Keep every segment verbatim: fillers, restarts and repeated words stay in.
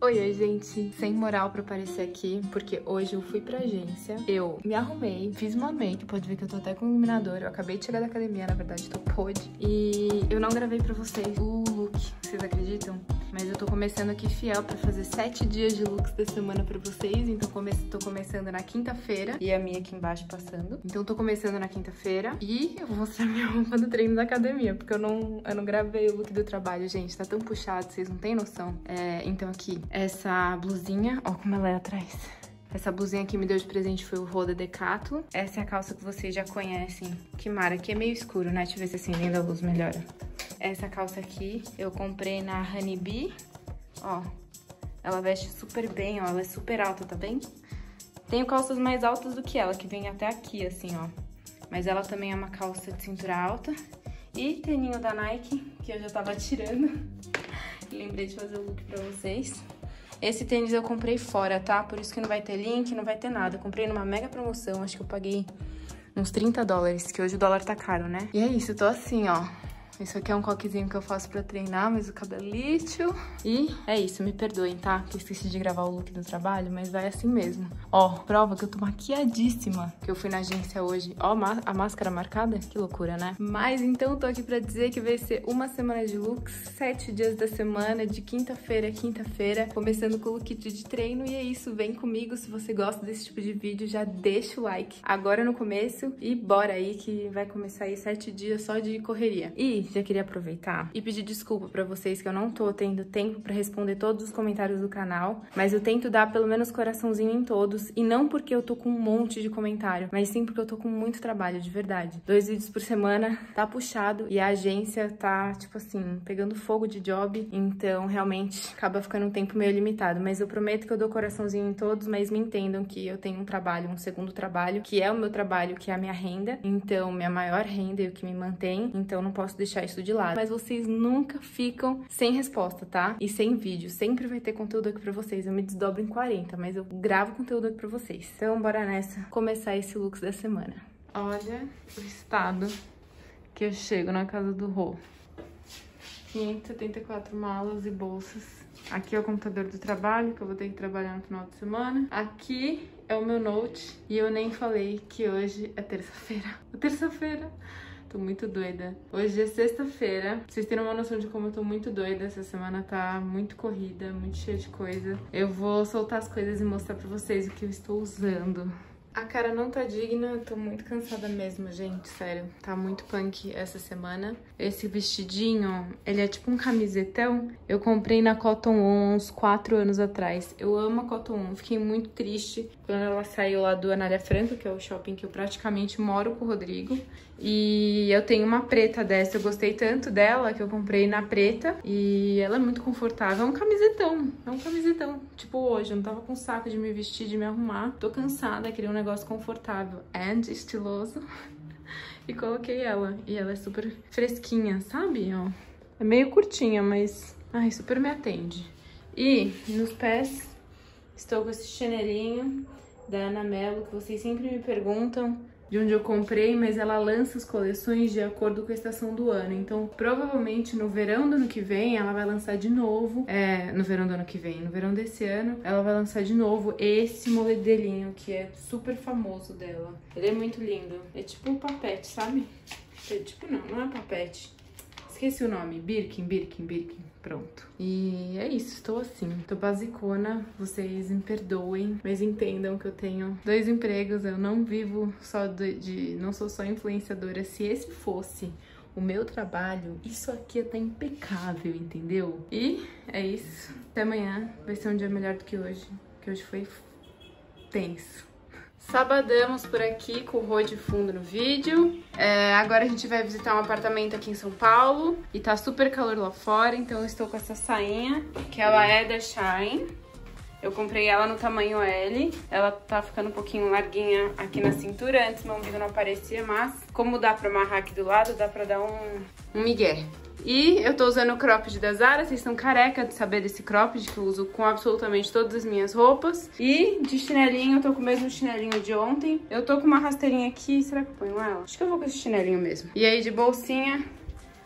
Oi, oi, gente. Sem moral pra aparecer aqui, porque hoje eu fui pra agência, eu me arrumei, fiz uma make, pode ver que eu tô até com iluminador, eu acabei de chegar da academia, na verdade tô podre, e eu não gravei pra vocês o look, vocês acreditam? Mas eu tô começando aqui fiel pra fazer sete dias de looks da semana pra vocês, então come tô começando na quinta-feira, e a minha aqui embaixo passando. Então tô começando na quinta-feira, e eu vou mostrar minha roupa do treino da academia, porque eu não, eu não gravei o look do trabalho, gente, tá tão puxado, vocês não têm noção. É, então aqui, essa blusinha, ó como ela é atrás. Essa blusinha que me deu de presente foi o Roda Decathlon. Essa é a calça que vocês já conhecem. Que mara, aqui é meio escuro, né? Deixa eu ver se acendendo a luz melhora. Essa calça aqui eu comprei na Honeybee. Ó, ela veste super bem, ó. Ela é super alta, tá bem? Tenho calças mais altas do que ela, que vem até aqui, assim, ó. Mas ela também é uma calça de cintura alta. E tênis da Nike, que eu já tava tirando. Lembrei de fazer o look pra vocês. Esse tênis eu comprei fora, tá? Por isso que não vai ter link, não vai ter nada. Eu comprei numa mega promoção, acho que eu paguei uns trinta dólares, que hoje o dólar tá caro, né? E é isso, eu tô assim, ó. Isso aqui é um coquezinho que eu faço pra treinar, mas o cabelo é lixo. E é isso, me perdoem, tá? Que eu esqueci de gravar o look do trabalho, mas vai assim mesmo. Ó, prova que eu tô maquiadíssima, que eu fui na agência hoje. Ó, a máscara marcada? Que loucura, né? Mas então tô aqui pra dizer que vai ser uma semana de looks, sete dias da semana, de quinta-feira a quinta-feira, começando com o look de treino. E é isso, vem comigo. Se você gosta desse tipo de vídeo, já deixa o like agora no começo e bora aí que vai começar aí sete dias só de correria. E já queria aproveitar e pedir desculpa pra vocês que eu não tô tendo tempo pra responder todos os comentários do canal, mas eu tento dar pelo menos coraçãozinho em todos, e não porque eu tô com um monte de comentário, mas sim porque eu tô com muito trabalho, de verdade. Dois vídeos por semana, tá puxado, e a agência tá, tipo assim, pegando fogo de job, então realmente acaba ficando um tempo meio limitado, mas eu prometo que eu dou coraçãozinho em todos, mas me entendam que eu tenho um trabalho, um segundo trabalho, que é o meu trabalho, que é a minha renda, então minha maior renda e o que me mantém, então não posso deixar isso de lado. Mas vocês nunca ficam sem resposta, tá? E sem vídeo. Sempre vai ter conteúdo aqui pra vocês. Eu me desdobro em quarenta, mas eu gravo conteúdo aqui pra vocês. Então, bora nessa começar esse look da semana. Olha o estado que eu chego na casa do Rô. quinhentas e setenta e quatro malas e bolsas. Aqui é o computador do trabalho, que eu vou ter que trabalhar no final de semana. Aqui é o meu note. E eu nem falei que hoje é terça-feira. Terça-feira! Tô muito doida. Hoje é sexta-feira. Pra vocês terem uma noção de como eu tô muito doida. Essa semana tá muito corrida, muito cheia de coisa. Eu vou soltar as coisas e mostrar pra vocês o que eu estou usando. A cara não tá digna, eu tô muito cansada mesmo, gente, sério. Tá muito punk essa semana. Esse vestidinho, ele é tipo um camisetão. Eu comprei na Cotton On uns quatro anos atrás. Eu amo a Cotton On, fiquei muito triste quando ela saiu lá do Anália Franco, que é o shopping que eu praticamente moro com o Rodrigo. E eu tenho uma preta dessa, eu gostei tanto dela que eu comprei na preta. E ela é muito confortável, é um camisetão, é um camisetão. Tipo hoje, eu não tava com saco de me vestir, de me arrumar. Tô cansada, queria um negócio confortável and estiloso. E coloquei ela, e ela é super fresquinha, sabe? Ó, é meio curtinha, mas ai, super me atende. E nos pés, estou com esse chinelinho da Ana Mello, que vocês sempre me perguntam de onde eu comprei, mas ela lança as coleções de acordo com a estação do ano. Então, provavelmente no verão do ano que vem, ela vai lançar de novo. É, no verão do ano que vem, no verão desse ano, ela vai lançar de novo esse modelinho, que é super famoso dela. Ele é muito lindo. É tipo um papete, sabe? É tipo, não, não é papete. Esqueci o nome. Birkin, Birkin, Birkin. Pronto. E é isso, estou assim. Tô basicona, vocês me perdoem, mas entendam que eu tenho dois empregos, eu não vivo só de... de não sou só influenciadora. Se esse fosse o meu trabalho, isso aqui ia estar impecável, entendeu? E é isso. Até amanhã, vai ser um dia melhor do que hoje, que hoje foi tenso. Sabadamos por aqui com o Rô de fundo no vídeo. É, agora a gente vai visitar um apartamento aqui em São Paulo. E tá super calor lá fora, então eu estou com essa sainha, que ela é da Shine. Eu comprei ela no tamanho L. Ela tá ficando um pouquinho larguinha aqui na cintura. Antes meu umbigo não aparecia, mas como dá pra amarrar aqui do lado, dá pra dar um, um migué. E eu tô usando o cropped da Zara, vocês estão careca de saber desse cropped, que eu uso com absolutamente todas as minhas roupas. E de chinelinho, eu tô com o mesmo chinelinho de ontem. Eu tô com uma rasteirinha aqui, será que eu ponho ela? Acho que eu vou com esse chinelinho mesmo. E aí de bolsinha,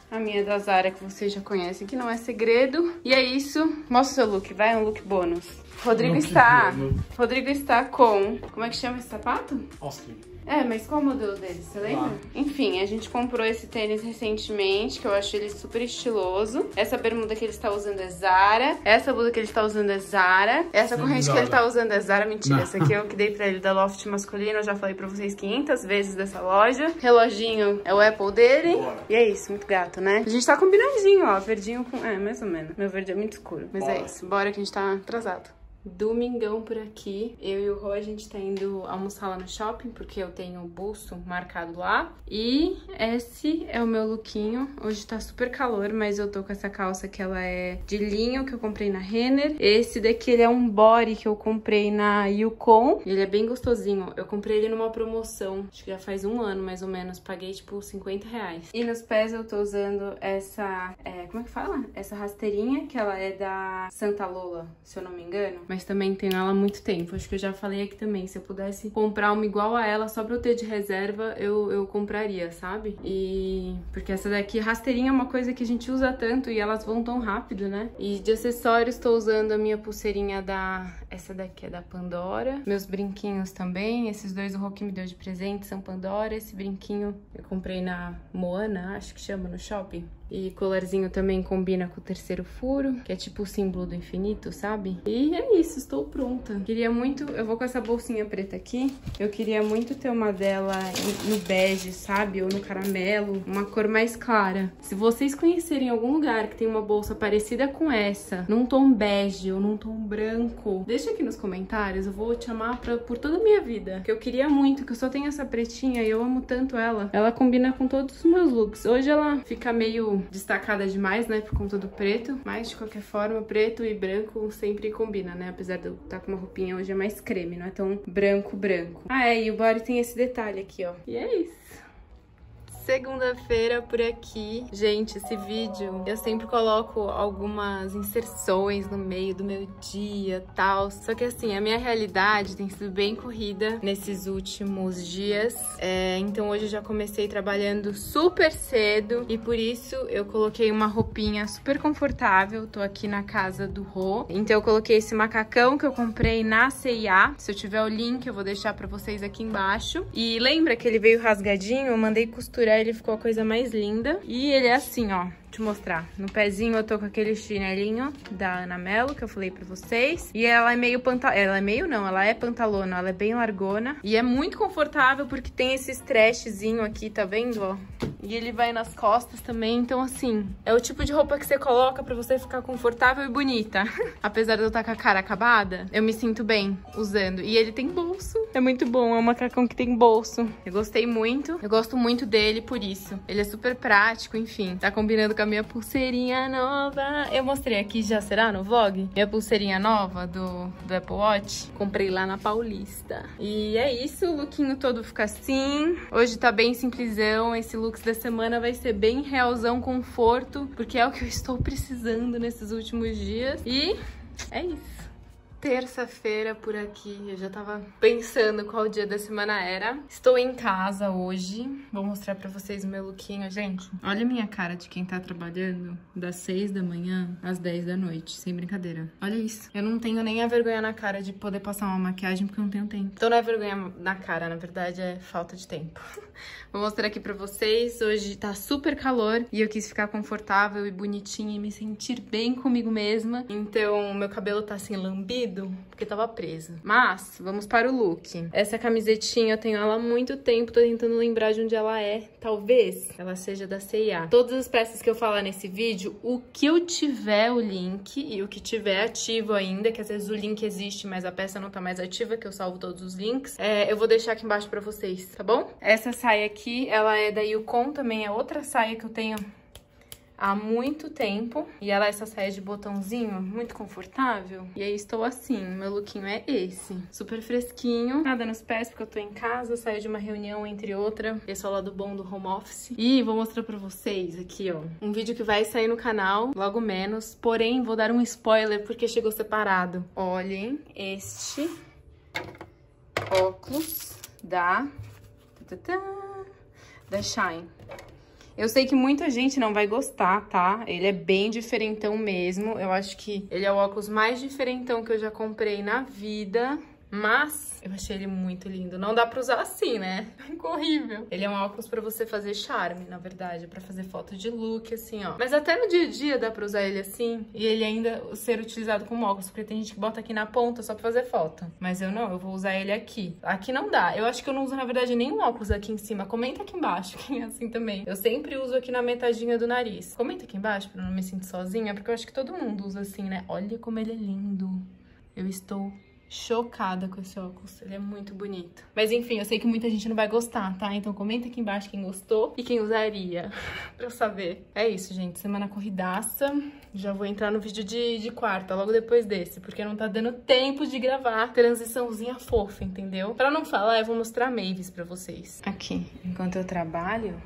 A minha da Zara, que vocês já conhecem, que não é segredo. E é isso. Mostra o seu look, vai, um look bônus. Rodrigo look está... Bônus. Rodrigo está com... Como é que chama esse sapato? Austin. É, mas qual o modelo dele, você lembra? Ah. Enfim, a gente comprou esse tênis recentemente, que eu achei ele super estiloso. Essa bermuda que ele está usando é Zara. Essa blusa que ele está usando é Zara. Essa Sim, corrente Zara. que ele está usando é Zara. Mentira, Não. essa aqui eu que dei pra ele da Loft masculino. Eu já falei pra vocês quinhentas vezes dessa loja. Reloginho é o Apple dele. Bora. E é isso, muito gato, né? A gente tá combinadinho, ó. Verdinho com... É, mais ou menos. Meu verde é muito escuro. Mas Bora. é isso. Bora que a gente tá atrasado. Domingão por aqui, eu e o Rô, a gente tá indo almoçar lá no shopping, porque eu tenho o bolso marcado lá. E esse é o meu lookinho. Hoje tá super calor, mas eu tô com essa calça que ela é de linho, que eu comprei na Renner. Esse daqui, ele é um body que eu comprei na Yukon. Ele é bem gostosinho. Eu comprei ele numa promoção, acho que já faz um ano, mais ou menos. Paguei, tipo, cinquenta reais. E nos pés eu tô usando essa, é, como é que fala? Essa rasteirinha, que ela é da Santa Lola, se eu não me engano. Mas também tenho ela há muito tempo. Acho que eu já falei aqui também. Se eu pudesse comprar uma igual a ela, só pra eu ter de reserva, eu, eu compraria, sabe? E... Porque essa daqui, rasteirinha é uma coisa que a gente usa tanto e elas vão tão rápido, né? E de acessórios, tô usando a minha pulseirinha da... Essa daqui é da Pandora. Meus brinquinhos também. Esses dois o Roque me deu de presente são Pandora. Esse brinquinho eu comprei na Moana, acho que chama, no shopping. E colarzinho também combina com o terceiro furo, que é tipo o símbolo do infinito, sabe? E é isso, estou pronta. Queria muito... Eu vou com essa bolsinha preta aqui. Eu queria muito ter uma dela no bege, sabe? Ou no caramelo. Uma cor mais clara. Se vocês conhecerem algum lugar que tem uma bolsa parecida com essa, num tom bege ou num tom branco, deixa aqui nos comentários. Eu vou te amar pra, por toda a minha vida. Que eu queria muito, que eu só tenho essa pretinha e eu amo tanto ela. Ela combina com todos os meus looks. Hoje ela fica meio... destacada demais, né, por conta do preto, mas de qualquer forma, preto e branco sempre combina, né, apesar de eu estar com uma roupinha hoje é mais creme, não é tão branco, branco. Ah, é, e o body tem esse detalhe aqui, ó, e é isso. Segunda-feira por aqui. Gente, esse vídeo eu sempre coloco algumas inserções no meio do meu dia e tal. Só que assim, a minha realidade tem sido bem corrida nesses últimos dias. É, então hoje eu já comecei trabalhando super cedo e por isso eu coloquei uma roupinha super confortável. Tô aqui na casa do Rô. Então eu coloquei esse macacão que eu comprei na C e A. Se eu tiver o link eu vou deixar pra vocês aqui embaixo. E lembra que ele veio rasgadinho? Eu mandei costurar, ele ficou a coisa mais linda. E ele é assim, ó. Deixa eu mostrar. No pezinho eu tô com aquele chinelinho da Ana Mello, que eu falei pra vocês. E ela é meio pantalona. Ela é meio não, ela é pantalona. Ela é bem largona. E é muito confortável porque tem esse stretchzinho aqui, tá vendo, ó? E ele vai nas costas também. Então, assim, é o tipo de roupa que você coloca pra você ficar confortável e bonita. Apesar de eu estar com a cara acabada, eu me sinto bem usando. E ele tem bolso. É muito bom, é um macacão que tem bolso. Eu gostei muito. Eu gosto muito dele por isso. Ele é super prático, enfim. Tá combinando com a minha pulseirinha nova. Eu mostrei aqui, já será no vlog? Minha pulseirinha nova do, do Apple Watch. Comprei lá na Paulista. E é isso, o lookinho todo fica assim. Hoje tá bem simplesão. Esse look da semana vai ser bem realzão, conforto, porque é o que eu estou precisando nesses últimos dias. E é isso. Terça-feira por aqui, eu já tava pensando qual dia da semana era. Estou em casa hoje, vou mostrar pra vocês o meu lookinho. Gente, olha a minha cara de quem tá trabalhando das seis da manhã às dez da noite, sem brincadeira. Olha isso. Eu não tenho nem a vergonha na cara de poder passar uma maquiagem porque eu não tenho tempo. Então não é vergonha na cara, na verdade é falta de tempo. Vou mostrar aqui pra vocês. Hoje tá super calor e eu quis ficar confortável e bonitinha e me sentir bem comigo mesma. Então meu cabelo tá assim lambido porque tava preso. Mas, vamos para o look. Essa camisetinha, eu tenho ela há muito tempo, tô tentando lembrar de onde ela é. Talvez ela seja da C e A. Todas as peças que eu falar nesse vídeo, o que eu tiver o link e o que tiver ativo ainda, que às vezes o link existe, mas a peça não tá mais ativa, que eu salvo todos os links, é, eu vou deixar aqui embaixo pra vocês, tá bom? Essa saia aqui, ela é da Yukon, também é outra saia que eu tenho há muito tempo. E ela é essa saia de botãozinho, muito confortável. E aí estou assim, meu lookinho é esse. Super fresquinho, nada nos pés porque eu tô em casa, saio de uma reunião entre outra. Esse é o lado bom do home office. E vou mostrar pra vocês aqui, ó, um vídeo que vai sair no canal, logo menos. Porém, vou dar um spoiler porque chegou separado. Olhem este óculos da... da Shine. Eu sei que muita gente não vai gostar, tá? Ele é bem diferentão mesmo. Eu acho que ele é o óculos mais diferentão que eu já comprei na vida. Mas eu achei ele muito lindo. Não dá pra usar assim, né? Ficou horrível. Ele é um óculos pra você fazer charme, na verdade. Pra fazer foto de look, assim, ó. Mas até no dia a dia dá pra usar ele assim. E ele ainda ser utilizado como óculos. Porque tem gente que bota aqui na ponta só pra fazer foto. Mas eu não, eu vou usar ele aqui. Aqui não dá. Eu acho que eu não uso, na verdade, nenhum óculos aqui em cima. Comenta aqui embaixo quem é assim também. Eu sempre uso aqui na metadinha do nariz. Comenta aqui embaixo pra eu não me sentir sozinha. Porque eu acho que todo mundo usa assim, né? Olha como ele é lindo. Eu estou chocada com esse óculos, ele é muito bonito. Mas enfim, eu sei que muita gente não vai gostar, tá? Então comenta aqui embaixo quem gostou e quem usaria, pra eu saber. É isso, gente, semana corridaça. Já vou entrar no vídeo de, de quarta, logo depois desse, porque não tá dando tempo de gravar transiçãozinha fofa, entendeu? Pra não falar, eu vou mostrar a Mavis pra vocês. Aqui, enquanto eu trabalho...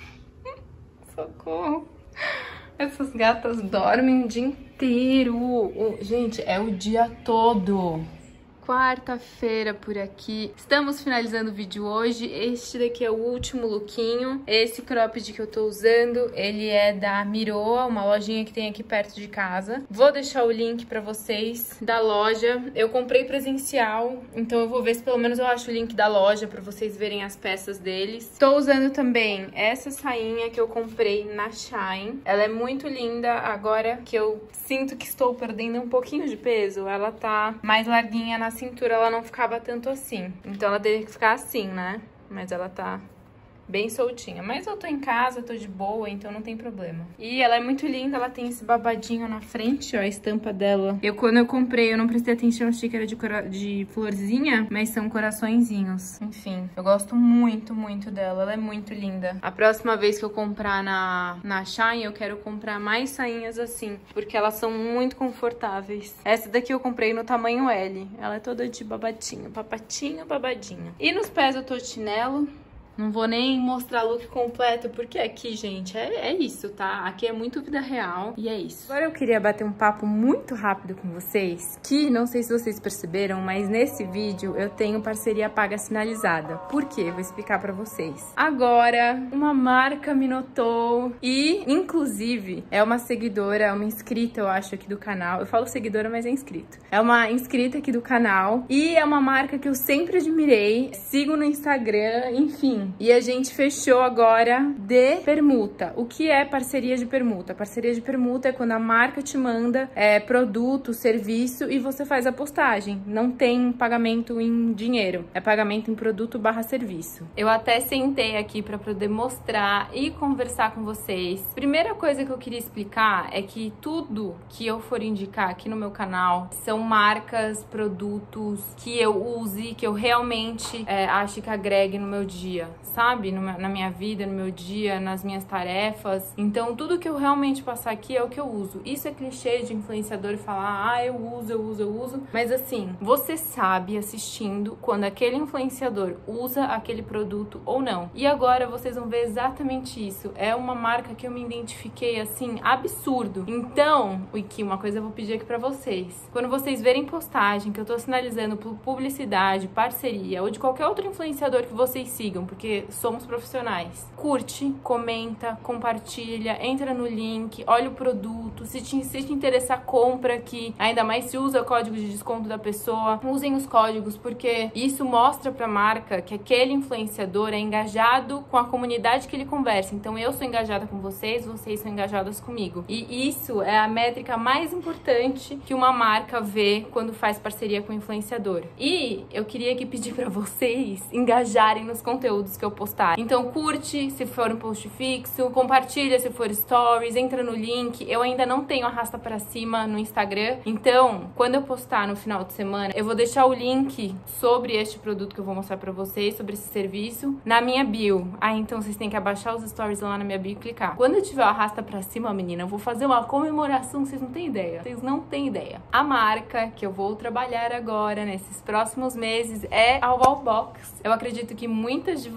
Socorro! Essas gatas dormem o dia inteiro. O, gente, é o dia todo. Quarta-feira por aqui. Estamos finalizando o vídeo hoje. Este daqui é o último lookinho. Esse cropped que eu tô usando, ele é da Miroa, uma lojinha que tem aqui perto de casa. Vou deixar o link pra vocês da loja. Eu comprei presencial, então eu vou ver se pelo menos eu acho o link da loja pra vocês verem as peças deles. Tô usando também essa sainha que eu comprei na Shein. Ela é muito linda. Agora que eu sinto que estou perdendo um pouquinho de peso, ela tá mais larguinha na cintura, ela não ficava tanto assim. Então ela teria que ficar assim, né? Mas ela tá bem soltinha. Mas eu tô em casa, tô de boa, então não tem problema. E ela é muito linda, ela tem esse babadinho na frente, ó, a estampa dela. Eu, quando eu comprei, eu não prestei atenção, achei que era de, de florzinha, mas são coraçõezinhos. Enfim, eu gosto muito, muito dela, ela é muito linda. A próxima vez que eu comprar na, na Shein, eu quero comprar mais sainhas assim, porque elas são muito confortáveis. Essa daqui eu comprei no tamanho L. Ela é toda de babadinho, papatinho, babadinho. E nos pés eu tô de chinelo. Não vou nem mostrar look completo, porque aqui, gente, é, é isso, tá? Aqui é muito vida real e é isso. Agora eu queria bater um papo muito rápido com vocês, que não sei se vocês perceberam, mas nesse vídeo eu tenho parceria paga sinalizada. Por quê? Vou explicar pra vocês. Agora, uma marca me notou e, inclusive, é uma seguidora, uma inscrita, eu acho, aqui do canal. Eu falo seguidora, mas é inscrito. É uma inscrita aqui do canal e é uma marca que eu sempre admirei, sigo no Instagram, enfim. E a gente fechou agora de permuta. O que é parceria de permuta? Parceria de permuta é quando a marca te manda é, produto, serviço e você faz a postagem. Não tem pagamento em dinheiro, é pagamento em produto barra serviço. Eu até sentei aqui para poder mostrar e conversar com vocês. Primeira coisa que eu queria explicar é que tudo que eu for indicar aqui no meu canal são marcas, produtos que eu use, que eu realmente é, acho que agregue no meu dia, sabe? Na minha vida, no meu dia, nas minhas tarefas. Então, tudo que eu realmente passar aqui é o que eu uso. Isso é clichê de influenciador falar, ah, eu uso, eu uso, eu uso. Mas assim, você sabe assistindo quando aquele influenciador usa aquele produto ou não. E agora vocês vão ver exatamente isso. É uma marca que eu me identifiquei, assim, absurdo. Então, Wiki, uma coisa eu vou pedir aqui pra vocês. Quando vocês verem postagem que eu tô sinalizando por publicidade, parceria ou de qualquer outro influenciador que vocês sigam, porque somos profissionais. Curte, comenta, compartilha, entra no link, olha o produto, se te, se te interessar, compra aqui. Ainda mais se usa o código de desconto da pessoa, usem os códigos, porque isso mostra pra marca que aquele influenciador é engajado com a comunidade que ele conversa. Então eu sou engajada com vocês, vocês são engajadas comigo. E isso é a métrica mais importante que uma marca vê quando faz parceria com o influenciador. E eu queria aqui pedir pra vocês engajarem nos conteúdos que eu postar. Então curte se for um post fixo, compartilha se for stories, entra no link. Eu ainda não tenho arrasta pra cima no Instagram, então quando eu postar no final de semana, eu vou deixar o link sobre este produto que eu vou mostrar pra vocês, sobre esse serviço, na minha bio. Ah, então vocês têm que abaixar os stories lá na minha bio e clicar. Quando eu tiver o arrasta pra cima, menina, eu vou fazer uma comemoração, vocês não têm ideia. Vocês não têm ideia. A marca que eu vou trabalhar agora, nesses próximos meses, é a Wallbox. Eu acredito que muitas de vocês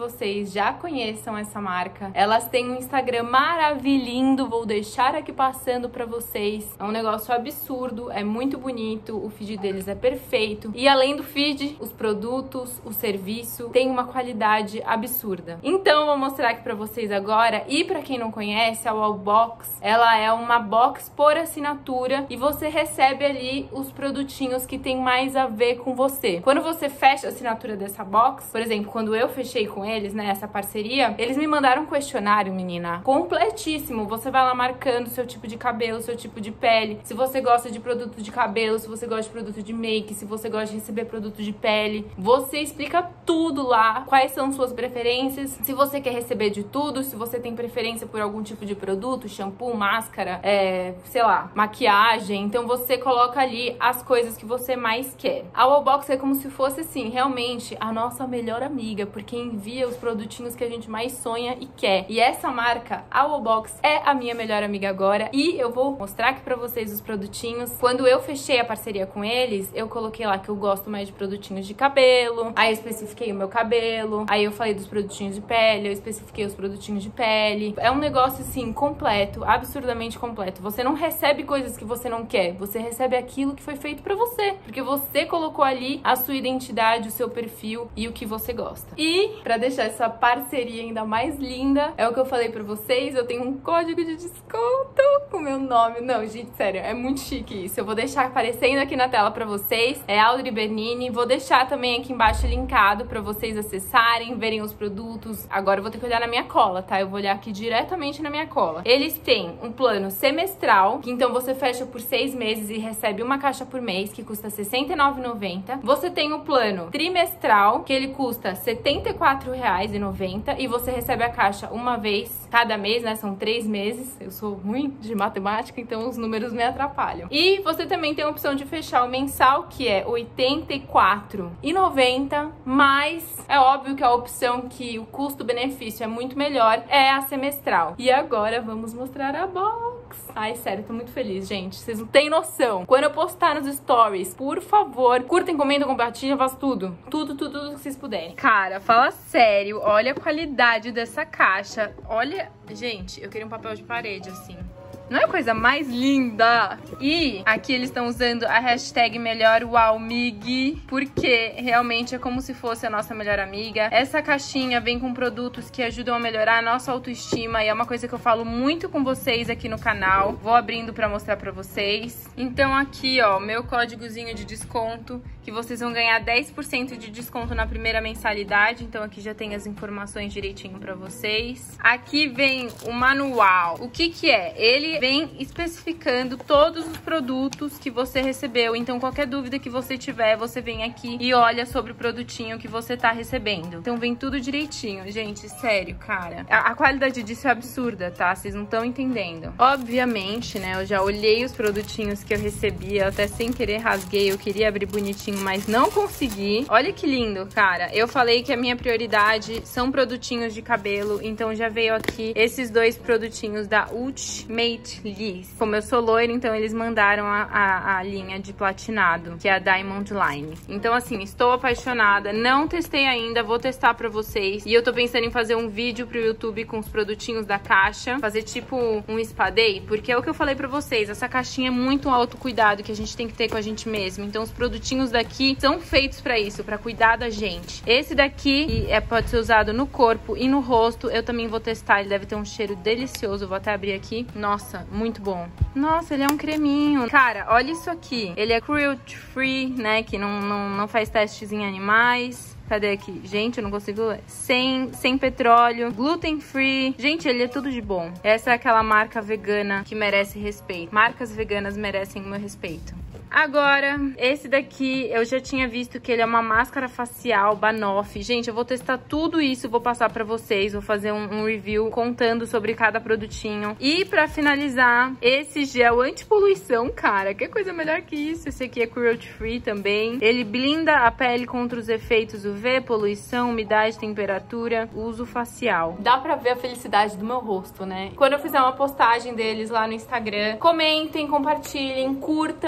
vocês já conheçam essa marca. Elas têm um Instagram maravilhindo, vou deixar aqui passando pra vocês. É um negócio absurdo, é muito bonito, o feed deles é perfeito. E além do feed, os produtos, o serviço, tem uma qualidade absurda. Então, eu vou mostrar aqui pra vocês agora. E pra quem não conhece, a Wallbox, ela é uma box por assinatura e você recebe ali os produtinhos que tem mais a ver com você. Quando você fecha a assinatura dessa box, por exemplo, quando eu fechei com eles, né, essa parceria, eles me mandaram um questionário, menina, completíssimo. Você vai lá marcando o seu tipo de cabelo, seu tipo de pele, se você gosta de produto de cabelo, se você gosta de produto de make, se você gosta de receber produto de pele. Você explica tudo lá, quais são suas preferências, se você quer receber de tudo, se você tem preferência por algum tipo de produto, shampoo, máscara, é, sei lá, maquiagem. Então você coloca ali as coisas que você mais quer. A Wallbox é como se fosse, assim, realmente a nossa melhor amiga, porque envia os produtinhos que a gente mais sonha e quer. E essa marca, a Wallbox, é a minha melhor amiga agora. E eu vou mostrar aqui pra vocês os produtinhos. Quando eu fechei a parceria com eles, eu coloquei lá que eu gosto mais de produtinhos de cabelo. Aí eu especifiquei o meu cabelo. Aí eu falei dos produtinhos de pele, eu especifiquei os produtinhos de pele. É um negócio, assim, completo, absurdamente completo. Você não recebe coisas que você não quer, você recebe aquilo que foi feito pra você, porque você colocou ali a sua identidade, o seu perfil e o que você gosta. E pra deixar essa parceria ainda mais linda, é o que eu falei pra vocês, eu tenho um código de desconto com o meu nome. Não, gente, sério, é muito chique isso. Eu vou deixar aparecendo aqui na tela pra vocês, é Audrey Bernini. Vou deixar também aqui embaixo linkado pra vocês acessarem, verem os produtos. Agora eu vou ter que olhar na minha cola, tá? Eu vou olhar aqui diretamente na minha cola. Eles têm um plano semestral, que então você fecha por seis meses e recebe uma caixa por mês, que custa sessenta e nove reais e noventa centavos. Você tem o plano trimestral, que ele custa setenta e quatro reais e noventa centavos e você recebe a caixa uma vez cada mês, né? São três meses. Eu sou ruim de matemática, então os números me atrapalham. E você também tem a opção de fechar o mensal, que é oitenta e quatro reais e noventa centavos, mas é óbvio que a opção que o custo-benefício é muito melhor é a semestral. E agora vamos mostrar a box. Ai, sério, tô muito feliz, gente. Vocês não têm noção. Quando eu postar nos stories, por favor, curtem, comentem, compartilhem, façam tudo. Tudo, tudo, tudo que vocês puderem. Cara, fala sério, olha a qualidade dessa caixa. Olha, gente, eu queria um papel de parede, assim. Não é a coisa mais linda? E aqui eles estão usando a hashtag melhor Wowmig, porque realmente é como se fosse a nossa melhor amiga. Essa caixinha vem com produtos que ajudam a melhorar a nossa autoestima e é uma coisa que eu falo muito com vocês aqui no canal. Vou abrindo pra mostrar pra vocês. Então aqui, ó, meu códigozinho de desconto, que vocês vão ganhar dez por cento de desconto na primeira mensalidade. Então aqui já tem as informações direitinho pra vocês. Aqui vem o manual. O que que é? Ele vem especificando todos os produtos que você recebeu. Então qualquer dúvida que você tiver, você vem aqui e olha sobre o produtinho que você tá recebendo. Então vem tudo direitinho. Gente, sério, cara. A, a qualidade disso é absurda, tá? Vocês não estão entendendo. Obviamente, né, eu já olhei os produtinhos que eu recebi, eu até sem querer rasguei, eu queria abrir bonitinho, mas não consegui. Olha que lindo, cara. Eu falei que a minha prioridade são produtinhos de cabelo, então já veio aqui esses dois produtinhos da Ultimate Liss. Como eu sou loira, então eles mandaram a, a, a linha de platinado, que é a Diamond Line. Então, assim, estou apaixonada. Não testei ainda, vou testar pra vocês. E eu tô pensando em fazer um vídeo pro YouTube com os produtinhos da caixa. Fazer tipo um spa day, porque é o que eu falei pra vocês. Essa caixinha é muito um autocuidado que a gente tem que ter com a gente mesmo. Então, os produtinhos daqui são feitos pra isso, pra cuidar da gente. Esse daqui é, pode ser usado no corpo e no rosto. Eu também vou testar, ele deve ter um cheiro delicioso. Vou até abrir aqui. Nossa, muito bom. Nossa, ele é um creminho. Cara, olha isso aqui. Ele é cruelty free, né? Que não, não, não faz testes em animais. Cadê aqui? Gente, eu não consigo ler. Sem, sem petróleo, gluten free. Gente, ele é tudo de bom. Essa é aquela marca vegana que merece respeito. Marcas veganas merecem o meu respeito. Agora, esse daqui eu já tinha visto que ele é uma máscara facial Banoff. Gente, eu vou testar tudo isso, vou passar pra vocês, vou fazer um, um review contando sobre cada produtinho. E pra finalizar, esse gel antipoluição, cara, que coisa melhor que isso. Esse aqui é cruelty free também. Ele blinda a pele contra os efeitos U V, poluição, umidade, temperatura, uso facial. Dá pra ver a felicidade do meu rosto, né? Quando eu fizer uma postagem deles lá no Instagram, comentem, compartilhem, curtam, porque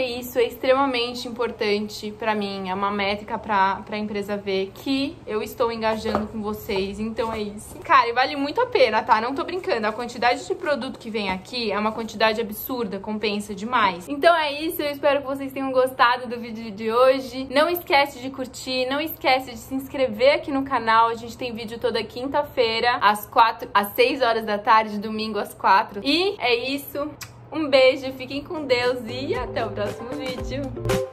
isso é extremamente importante pra mim, é uma métrica pra, pra empresa ver que eu estou engajando com vocês, então é isso. Cara, e vale muito a pena, tá? Não tô brincando, a quantidade de produto que vem aqui é uma quantidade absurda, compensa demais. Então é isso, eu espero que vocês tenham gostado do vídeo de hoje. Não esquece de curtir, não esquece de se inscrever aqui no canal, a gente tem vídeo toda quinta-feira, às quatro, às seis horas da tarde, domingo às quatro. E é isso, um beijo, fiquem com Deus e até o próximo vídeo.